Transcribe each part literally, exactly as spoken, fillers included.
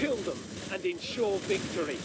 Kill them and ensure victory.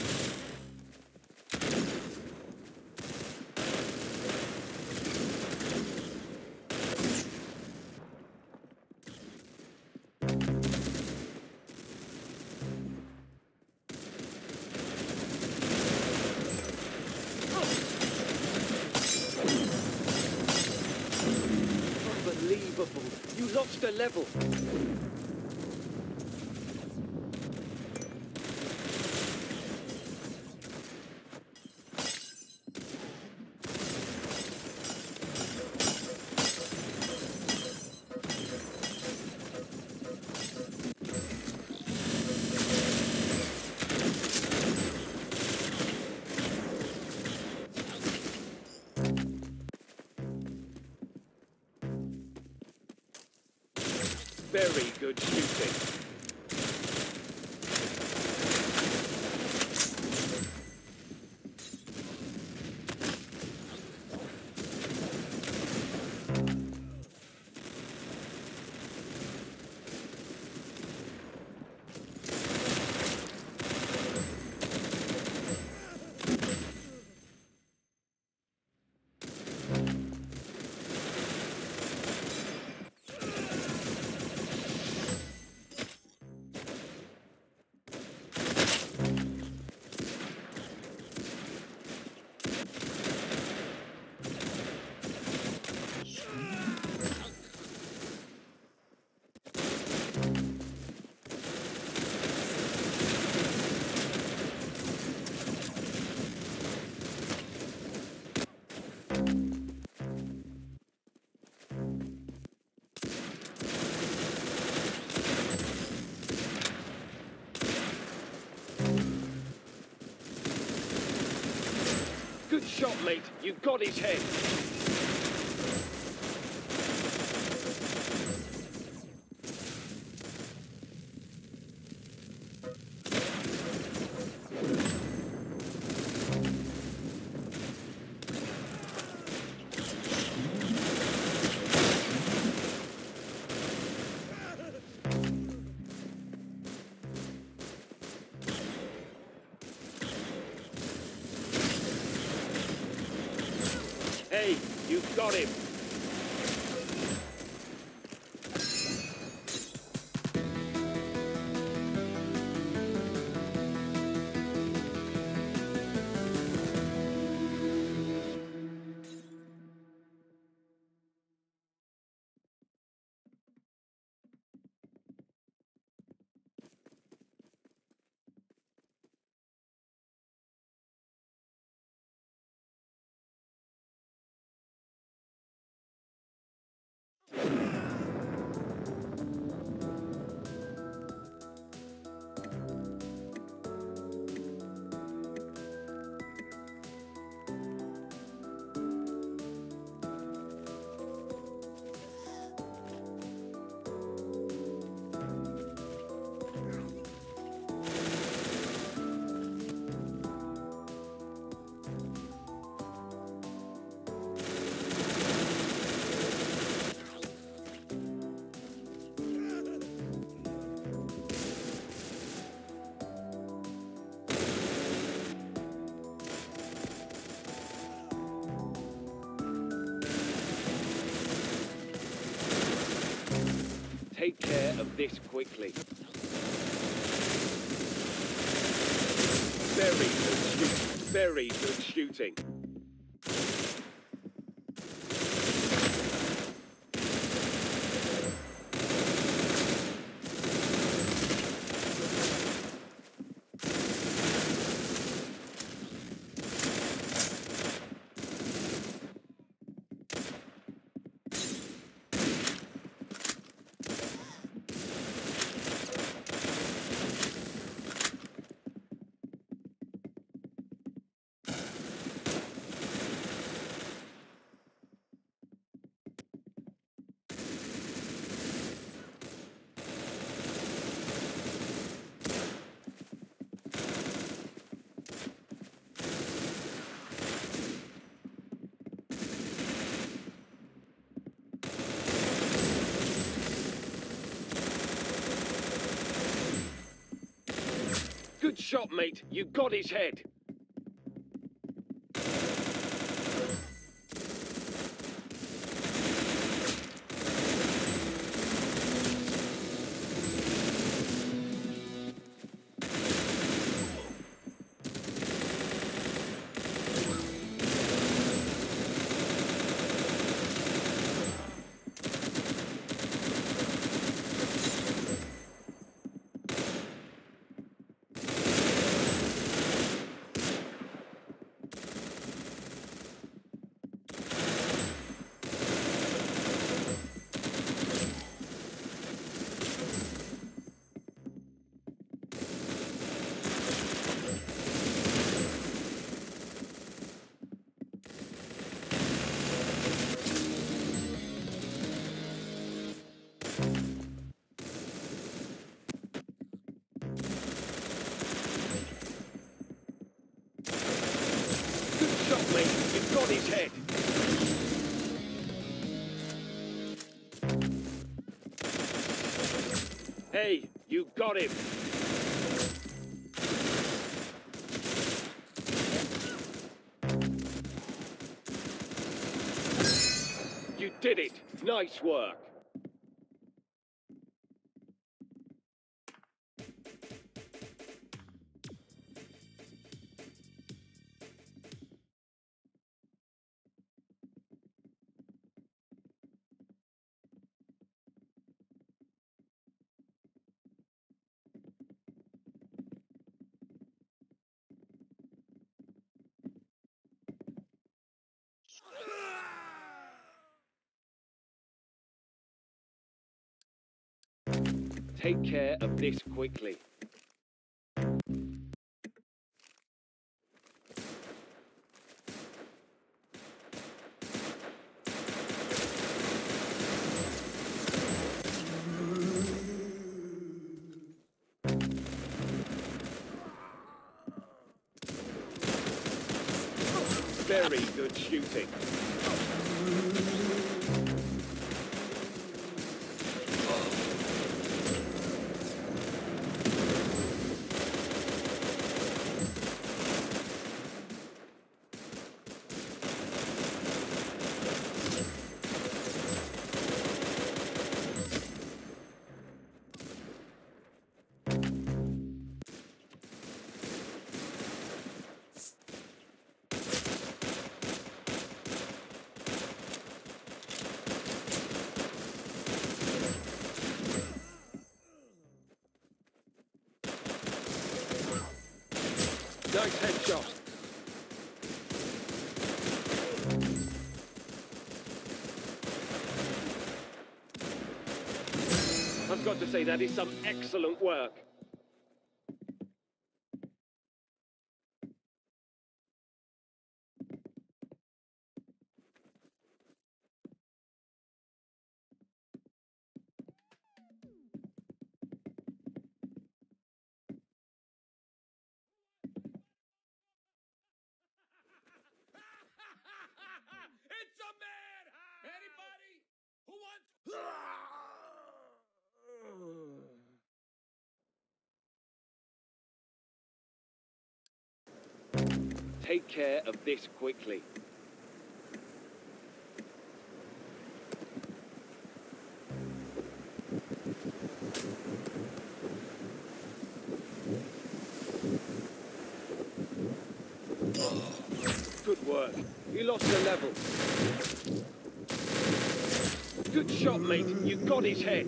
Unbelievable. You lost a level. Very good shooting. Good shot, mate. You got his head. Hey, you got him. Take care of this quickly. Very good shooting. Very good shooting. Good shot, mate. You got his head. You've got his head. Hey, you got him. You did it. Nice work. Take care of this quickly. Very good shooting. Nice headshot. I've got to say, that is some excellent work. It's a madhouse! Anybody who wants... Take care of this quickly. Good work. You lost the level. Good shot, mate. You got his head.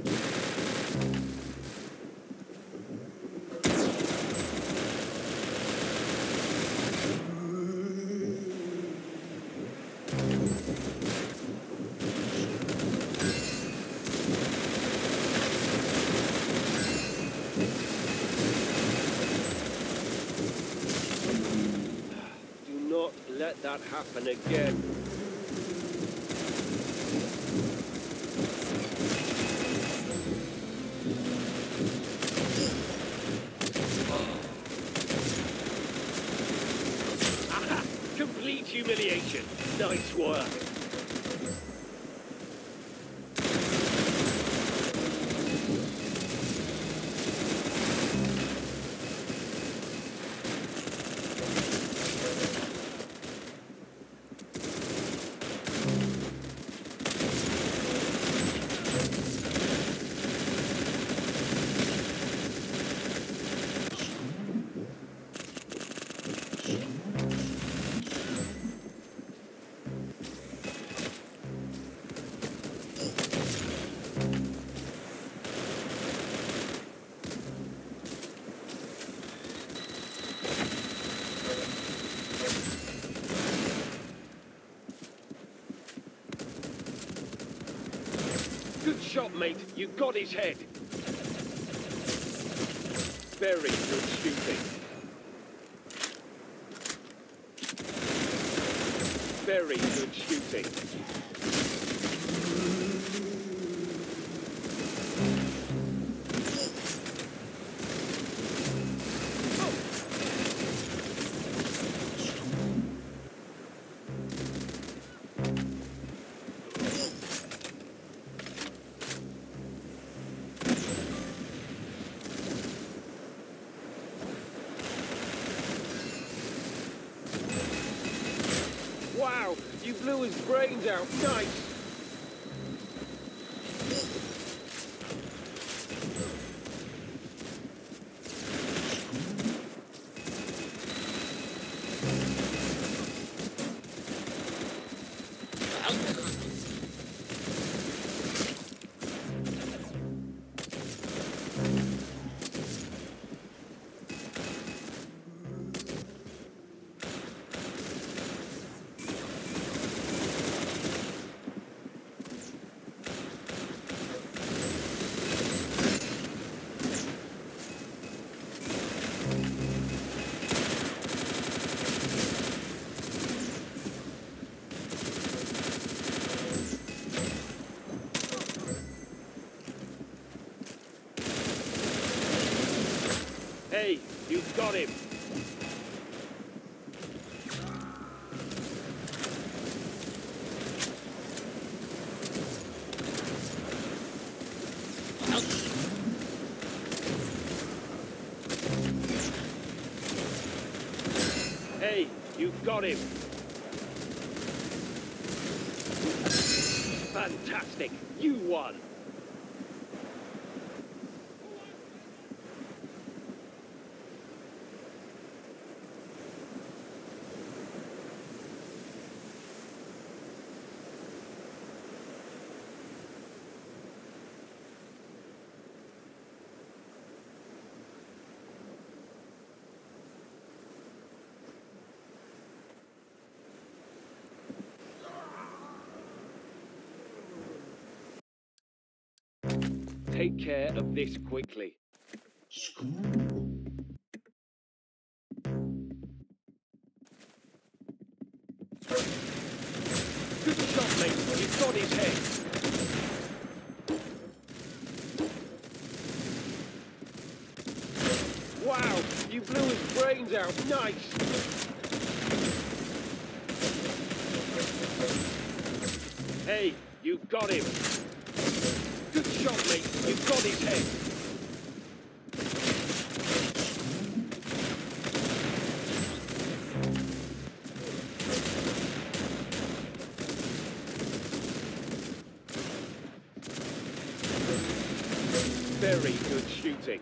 Let that happen again. Aha! Complete humiliation. Nice work. shot, mate. You got his head. Very good shooting. Very good shooting. Wow, you blew his brains out. Nice. Hey, you've got him. Hey, you've got him. Fantastic. You won. Take care of this quickly. Good shot, mate. You've got his head. Wow, you blew his brains out. Nice. Hey, you've got him. Good shot, mate. You've got his head. Very good shooting.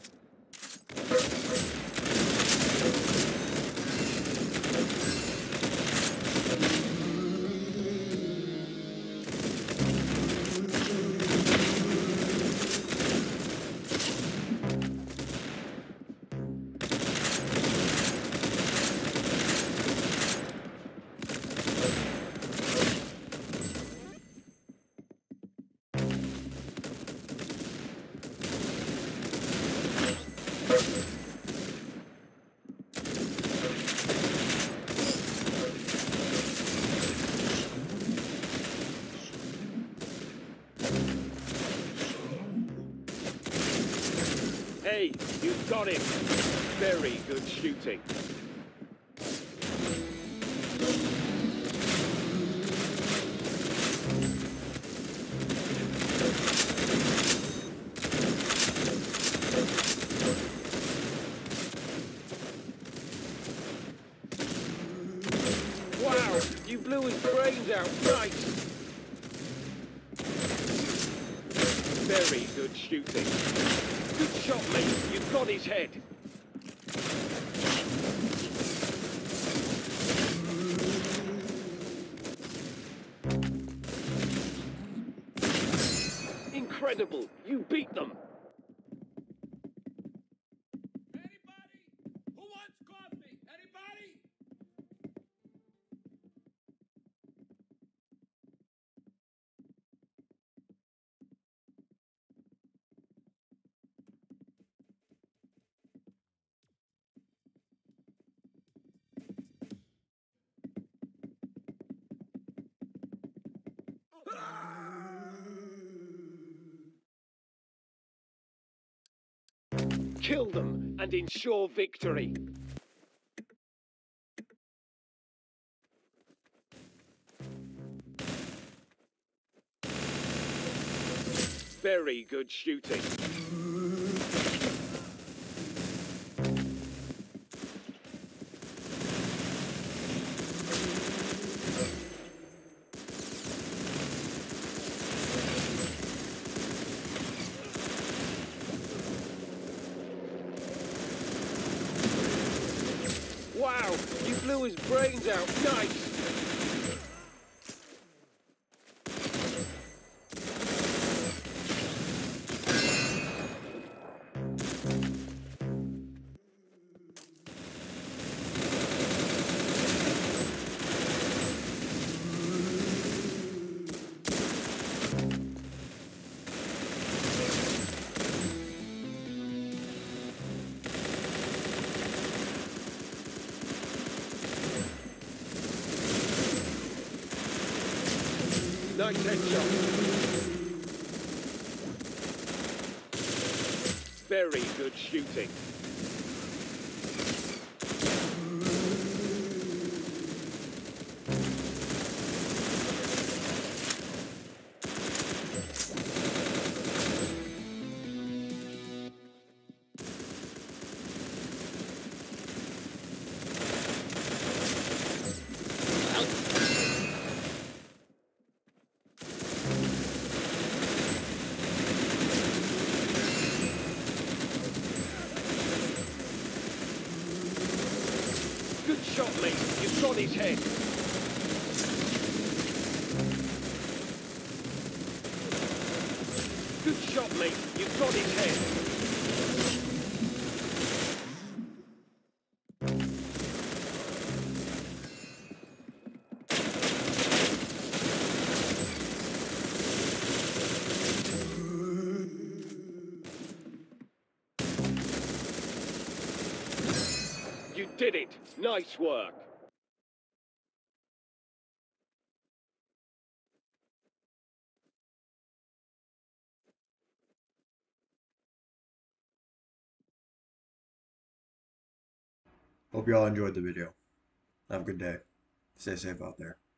Hey, you've got him. Very good shooting. Wow, you blew his brains out. Nice. Very good shooting. Good shot, mate. You've got his head. Incredible. You beat them. Kill them and ensure victory. Very good shooting. Wow, you blew his brains out. Nice. Nice headshot. Very good shooting. Good shot, mate. You've got his head. Good shot, mate. You've got his head. You did it. Nice work. Hope you all enjoyed the video. Have a good day. Stay safe out there.